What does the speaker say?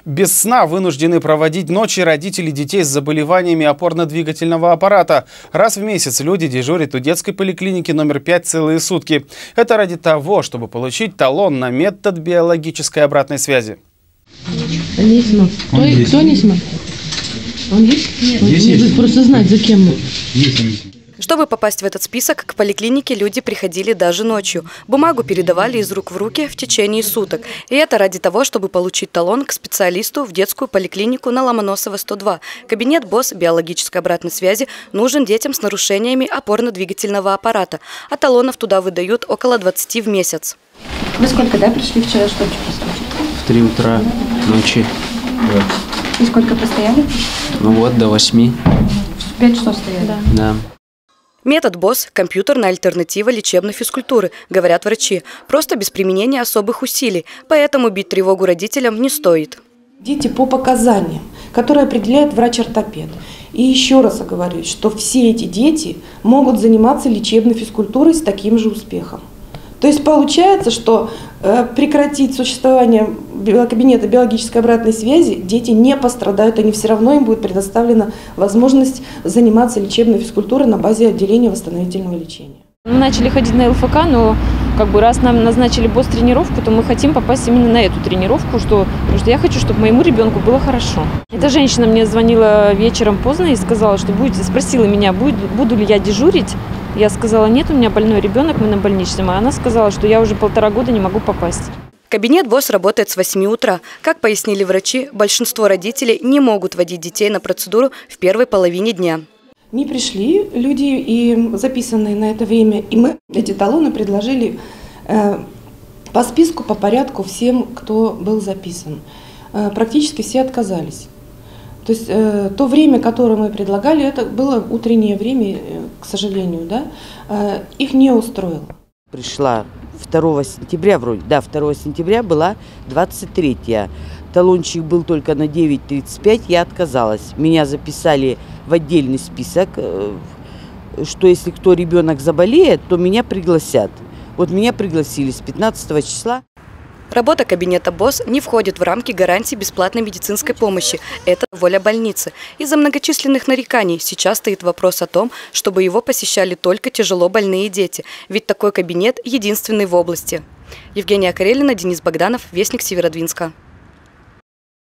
Без сна вынуждены проводить ночи родители детей с заболеваниями опорно-двигательного аппарата. Раз в месяц люди дежурят у детской поликлиники номер 5 целые сутки. Это ради того, чтобы получить талон на метод биологической обратной связи. Кто не снимает? Он есть? Нет. Есть. Просто знать, за кем мы. Чтобы попасть в этот список, к поликлинике люди приходили даже ночью. Бумагу передавали из рук в руки в течение суток. И это ради того, чтобы получить талон к специалисту в детскую поликлинику на Ломоносова, 102. Кабинет БОС биологической обратной связи нужен детям с нарушениями опорно-двигательного аппарата. А талонов туда выдают около 20 в месяц. Вы сколько, пришли вчера, что случилось? В 3 утра ночи. И сколько постояли? До 8. 5 часов стояли? Да. Метод БОС – компьютерная альтернатива лечебной физкультуры, говорят врачи. Просто без применения особых усилий. Поэтому бить тревогу родителям не стоит. Дети по показаниям, которые определяет врач-ортопед. И еще раз оговорюсь, что все эти дети могут заниматься лечебной физкультурой с таким же успехом. То есть получается, что прекратить существование кабинета биологической обратной связи дети не пострадают, они все равно им будет предоставлена возможность заниматься лечебной физкультурой на базе отделения восстановительного лечения. Мы начали ходить на ЛФК, но раз нам назначили БОС-тренировку, то мы хотим попасть именно на эту тренировку, потому что я хочу, чтобы моему ребенку было хорошо. Эта женщина мне звонила вечером поздно и сказала, что спросила меня, буду ли я дежурить. Я сказала, нет, у меня больной ребенок, мы на больничном. А она сказала, что я уже 1,5 года не могу попасть. Кабинет БОС работает с 8 утра. Как пояснили врачи, большинство родителей не могут водить детей на процедуру в первой половине дня. Не пришли люди, и записанные на это время, и мы эти талоны предложили по списку, по порядку всем, кто был записан. Практически все отказались. То есть то время, которое мы предлагали, это было утреннее время, к сожалению, их не устроило. Пришла 2 сентября вроде, 2 сентября была 23-я. Талончик был только на 9:35, я отказалась. Меня записали в отдельный список, что если ребенок заболеет, то меня пригласят. Вот меня пригласили с 15 числа. Работа кабинета БОС не входит в рамки гарантии бесплатной медицинской помощи. Это воля больницы. Из-за многочисленных нареканий сейчас стоит вопрос о том, чтобы его посещали только тяжело больные дети. Ведь такой кабинет единственный в области. Евгения Карелина, Денис Богданов, Вестник Северодвинска.